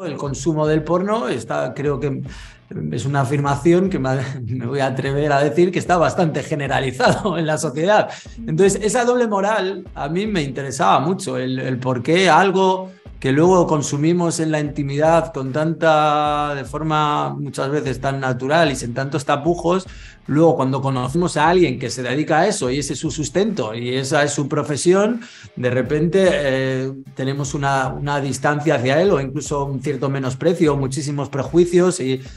El consumo del porno creo que es una afirmación que me voy a atrever a decir que está bastante generalizado en la sociedad. Entonces, esa doble moral a mí me interesaba mucho, el por qué algo que luego consumimos en la intimidad de forma muchas veces tan natural y sin tantos tapujos, luego cuando conocemos a alguien que se dedica a eso y ese es su sustento y esa es su profesión, de repente tenemos una distancia hacia él o incluso un cierto menosprecio, muchísimos prejuicios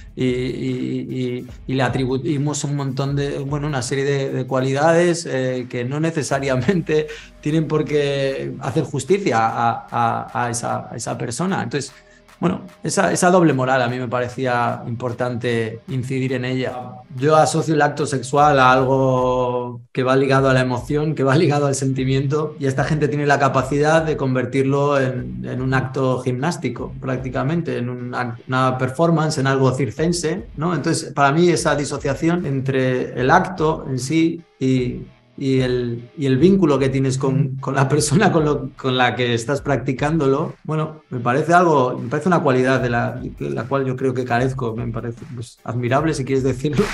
y le atribuimos un montón una serie de cualidades que no necesariamente tienen por qué hacer justicia a esa persona. Entonces, bueno, esa doble moral a mí me parecía importante incidir en ella. Yo asocio el acto sexual a algo que va ligado a la emoción, que va ligado al sentimiento, y esta gente tiene la capacidad de convertirlo en un acto gimnástico, prácticamente, en una performance, en algo circense, ¿no? Entonces, para mí esa disociación entre el acto en sí y el vínculo que tienes con la persona con la que estás practicándolo, bueno, me parece una cualidad de la cual yo creo que carezco, me parece pues, admirable si quieres decirlo.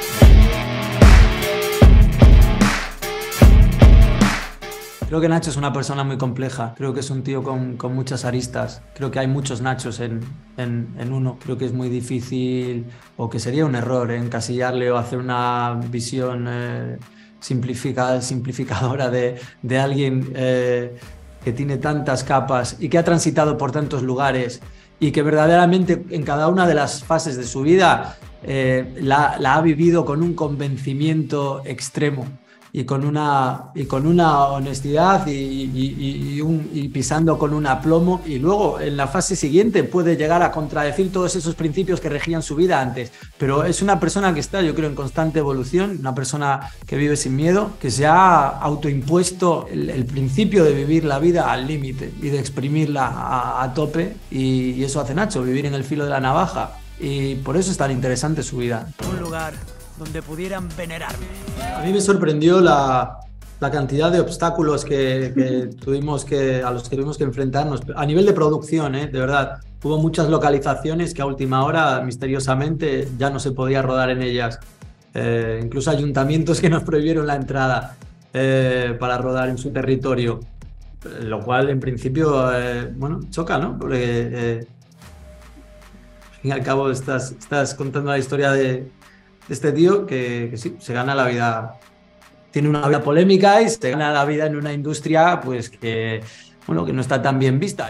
Creo que Nacho es una persona muy compleja, creo que es un tío con muchas aristas, creo que hay muchos Nachos en uno, creo que es muy difícil o que sería un error encasillarle o hacer una visión simplificadora de alguien que tiene tantas capas y que ha transitado por tantos lugares y que verdaderamente en cada una de las fases de su vida la ha vivido con un convencimiento extremo y con una honestidad y pisando con un aplomo, y luego en la fase siguiente puede llegar a contradecir todos esos principios que regían su vida antes, pero es una persona que está, yo creo, en constante evolución, una persona que vive sin miedo, que se ha autoimpuesto el principio de vivir la vida al límite y de exprimirla a tope, y eso hace Nacho, vivir en el filo de la navaja, y por eso es tan interesante su vida. Un lugar donde pudieran venerarme. A mí me sorprendió la cantidad de obstáculos a los que tuvimos que enfrentarnos a nivel de producción, de verdad. Hubo muchas localizaciones que a última hora, misteriosamente, ya no se podía rodar en ellas. Incluso ayuntamientos que nos prohibieron la entrada para rodar en su territorio. Lo cual, en principio, choca, ¿no? Porque, al fin y al cabo, estás contando la historia de este tío que sí, se gana la vida, tiene una vida polémica y se gana la vida en una industria pues que no está tan bien vista.